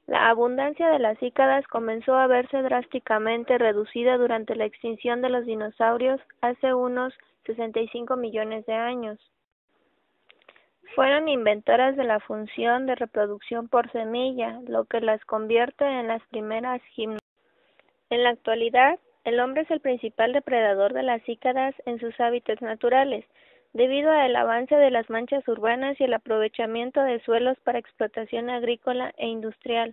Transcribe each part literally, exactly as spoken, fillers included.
La abundancia de las cícadas comenzó a verse drásticamente reducida durante la extinción de los dinosaurios hace unos sesenta y cinco millones de años. Fueron inventoras de la función de reproducción por semilla, lo que las convierte en las primeras gimnosas. En la actualidad, el hombre es el principal depredador de las cícadas en sus hábitats naturales, debido al avance de las manchas urbanas y el aprovechamiento de suelos para explotación agrícola e industrial.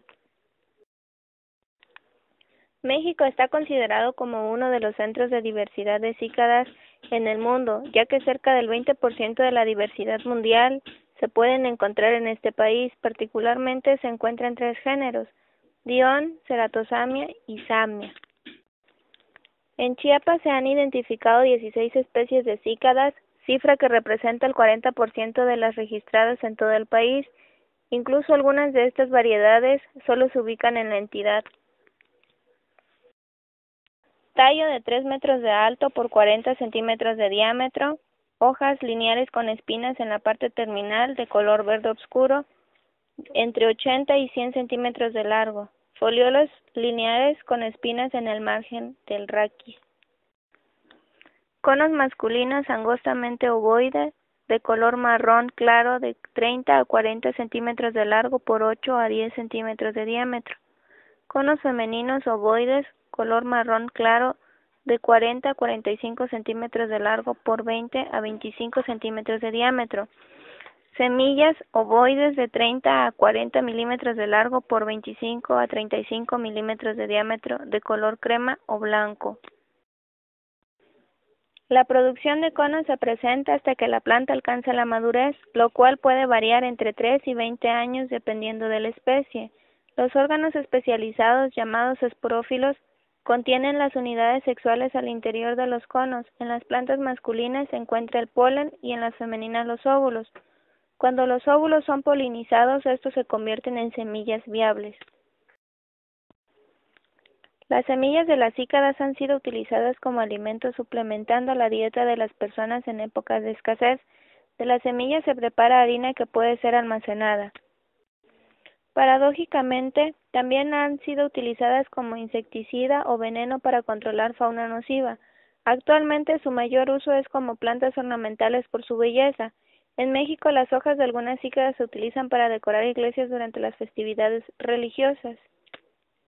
México está considerado como uno de los centros de diversidad de cícadas en el mundo, ya que cerca del veinte por ciento de la diversidad mundial se pueden encontrar en este país. Particularmente se encuentran tres géneros: Dion, Ceratosamia y Samnia. En Chiapas se han identificado dieciséis especies de cícadas, cifra que representa el cuarenta por ciento de las registradas en todo el país. Incluso algunas de estas variedades solo se ubican en la entidad. Tallo de tres metros de alto por cuarenta centímetros de diámetro, hojas lineares con espinas en la parte terminal de color verde oscuro, entre ochenta y cien centímetros de largo, foliolos lineares con espinas en el margen del raquis. Conos masculinos angostamente ovoide, de color marrón claro de treinta a cuarenta centímetros de largo por ocho a diez centímetros de diámetro. Conos femeninos ovoides, color marrón claro, de cuarenta a cuarenta y cinco centímetros de largo por veinte a veinticinco centímetros de diámetro. Semillas ovoides de treinta a cuarenta milímetros de largo por veinticinco a treinta y cinco milímetros de diámetro, de color crema o blanco. La producción de conos se presenta hasta que la planta alcanza la madurez, lo cual puede variar entre tres y veinte años dependiendo de la especie. Los órganos especializados, llamados esporófilos, contienen las unidades sexuales al interior de los conos. En las plantas masculinas se encuentra el polen y en las femeninas los óvulos. Cuando los óvulos son polinizados, estos se convierten en semillas viables. Las semillas de las cícadas han sido utilizadas como alimento suplementando la dieta de las personas en épocas de escasez. De las semillas se prepara harina que puede ser almacenada. Paradójicamente, también han sido utilizadas como insecticida o veneno para controlar fauna nociva. Actualmente su mayor uso es como plantas ornamentales por su belleza. En México, las hojas de algunas cícadas se utilizan para decorar iglesias durante las festividades religiosas.